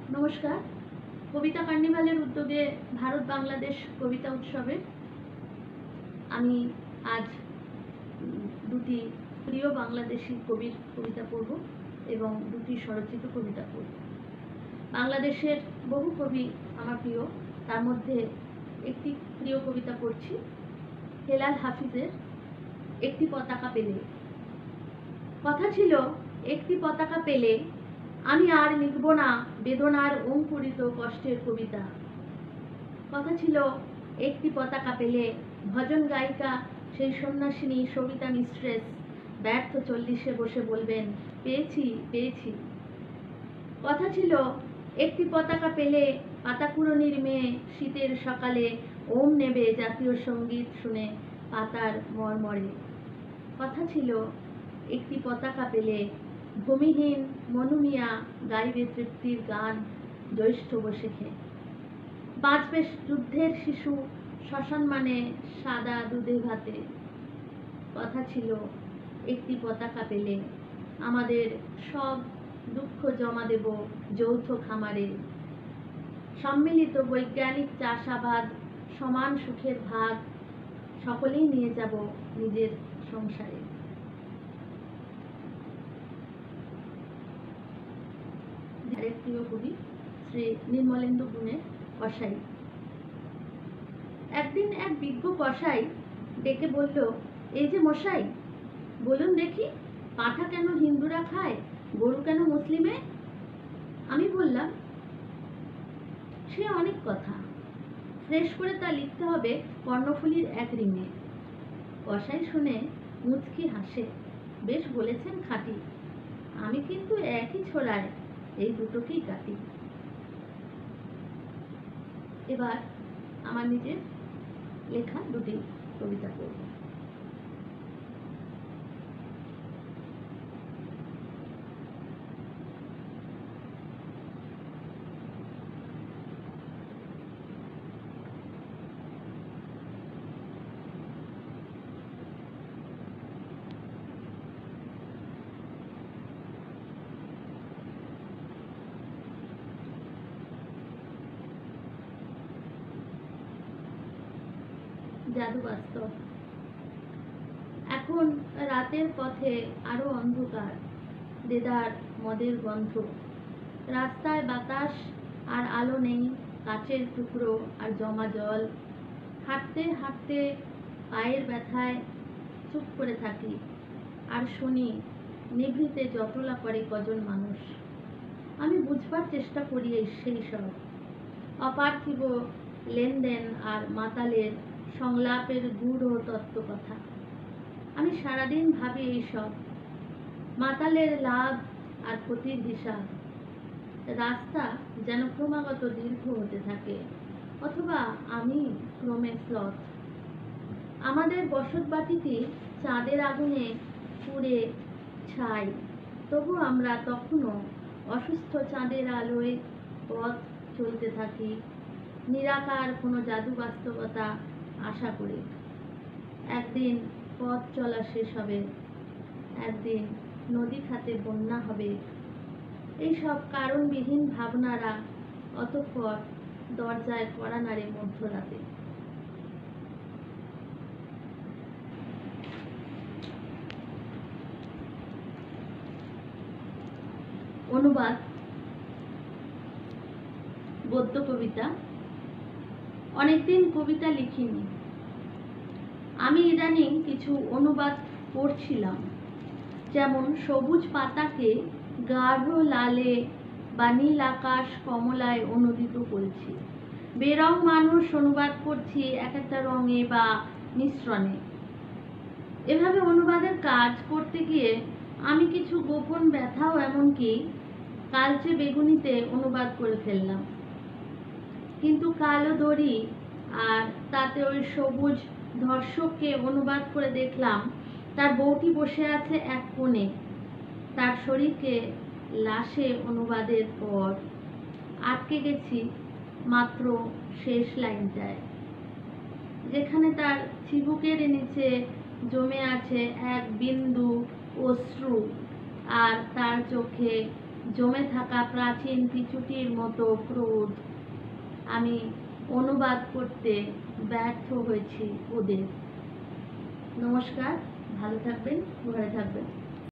নমস্কার। কবিতা কার্নিভালের উদ্যোগে ভারত বাংলাদেশ কবিতা উৎসবে আমি আজ দুটি প্রিয় বাংলাদেশি কবির কবিতা পড়ব এবং দুটি স্বরচিত কবিতা পড়ব। বাংলাদেশের বহু কবি আমার প্রিয়, তার মধ্যে একটি প্রিয় কবিতা পড়ছি, হেলাল হাফিজের একটি পতাকা পেলে। কথা ছিল, একটি পতাকা পেলে আমি আর লিখব না বেদনার অঙ্কুরিত কষ্টের কবিতা। কথা ছিল, একটি পতাকা পেলে ভজন গায়িকা সেই সন্ন্যাসিনী সবিতা মিস্ট্রেস ব্যর্থ 40-এ বসে বলবেন, পেয়েছি পেয়েছি। কথা ছিল, একটি পতাকা পেলে পাতাকুড়নির মেয়ে শীতের সকালে ওম নেবে জাতীয় সঙ্গীত শুনে পাতার মরমরে। কথা ছিল, একটি পতাকা পেলে ভূমিহীন মনুমিয়া গাইবে তৃপ্তির গান জ্যৈষ্ঠ বসে। বাঁচবে যুদ্ধের শিশু শ্মশান মানে সাদা দুধে ভাতে। কথা ছিল, একটি পতাকা পেলে আমাদের সব দুঃখ জমা দেব যৌথ খামারে। সম্মিলিত বৈজ্ঞানিক চাষাবাদ, সমান সুখের ভাগ সকলেই নিয়ে যাব নিজের সংসারে। আরেক প্রিয় কবি শ্রী নির্মলেন্দু গুণের কসাই। একদিন এক বিজ্ঞ কসাই ডেকে বলল, এই যে মশাই, বলুন দেখি, পাঁঠা কেন হিন্দুরা খায়, গরু কেন মুসলিমে? আমি বললাম, সে অনেক কথা, ফ্রেশ করে তা লিখতে হবে কর্ণফুলীর এক রিমে। কসাই শুনে মুচকি হাসে, বেশ বলেছেন খাঁটি, আমি কিন্তু একই ছোড়ায় এই দুটোকেই কাটি। এবার আমার নিজের লেখা দুটি কবিতা পড়ব। জাদু বাস্তব। এখন রাতের পথে আরো অন্ধকার, দেদার মদের গন্ধ, রাস্তায় বাতাস আর আলো নেই, কাচের টুকরো আর জমা জল। হাঁটতে হাঁটতে পায়ের ব্যথায় চুপ করে থাকি আর শুনি নিভৃতে জটলা করে কজন মানুষ। আমি বুঝবার চেষ্টা করি সেই সব অপার্থিব লেনদেন আর মাতালের সংলাপের গূঢ় তত্ত্ব কথা। আমি সারাদিন ভাবি এইসব মাতালের লাভ আর ক্ষতির হিসাব। রাস্তা যেন ক্রমাগত দীর্ঘ হতে থাকে, অথবা আমি ক্রমে শ্লথ। আমাদের বসতবাটিটি চাঁদের আগুনে পুড়ে ছাই, তবু আমরা তখনও অসুস্থ চাঁদের আলোয় পথ চলতে থাকি, নিরাকার কোনো জাদু বাস্তবতা আশা করি। একদিন পথ চলা শেষ হবে, একদিন নদী খাতে বন্যা হবে। এইসব কারণবিহীন ভাবনারা অতঃপর দরজায় কড়া নাড়ে মধ্যরাতে। অনুবাদ গদ্য কবিতা। অনেকদিন কবিতা লিখিনি। আমি ইদানিং কিছু অনুবাদ পড়ছিলাম, যেমন সবুজ পাতাকে গাঢ় লালে বা নীল আকাশ কমলায় অনুদিত করছি। বেরং মানুষ অনুবাদ করছি এক একটা রঙে বা মিশ্রণে। এভাবে অনুবাদের কাজ করতে গিয়ে আমি কিছু গোপন ব্যথাও এমনকি কালচে বেগুনিতে অনুবাদ করে ফেললাম। কিন্তু কালো দড়ি আর তাতে ওই সবুজ ধর্ষককে অনুবাদ করে দেখলাম তার বউটি বসে আছে এক কোণে, তার শরীরকে লাশে অনুবাদের পর আটকে গেছি মাত্র শেষ লাইনটায়, যেখানে তার চিবুকের নিচে জমে আছে এক বিন্দু অশ্রু আর তার চোখে জমে থাকা প্রাচীন পিছুটির মতো ক্রোধ আমি অনুবাদ করতে ব্যর্থ হয়েছি ওদের। নমস্কার, ভালো থাকবেন, ঘরে থাকবেন।